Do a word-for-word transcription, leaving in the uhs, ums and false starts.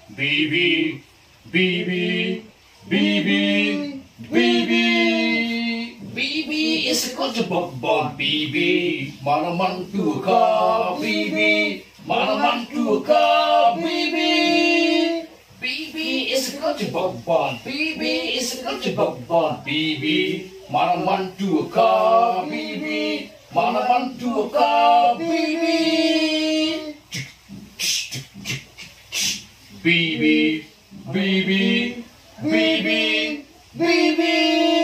B B, B B, B B, B B. B B is a culture bomb. B B, manaman to a car. B B, manaman to a car. B B. B B is a culture bomb. B B is a culture bomb. B B, manaman to a car. B B, manaman to a car. B B. B B, B B, B B, B B.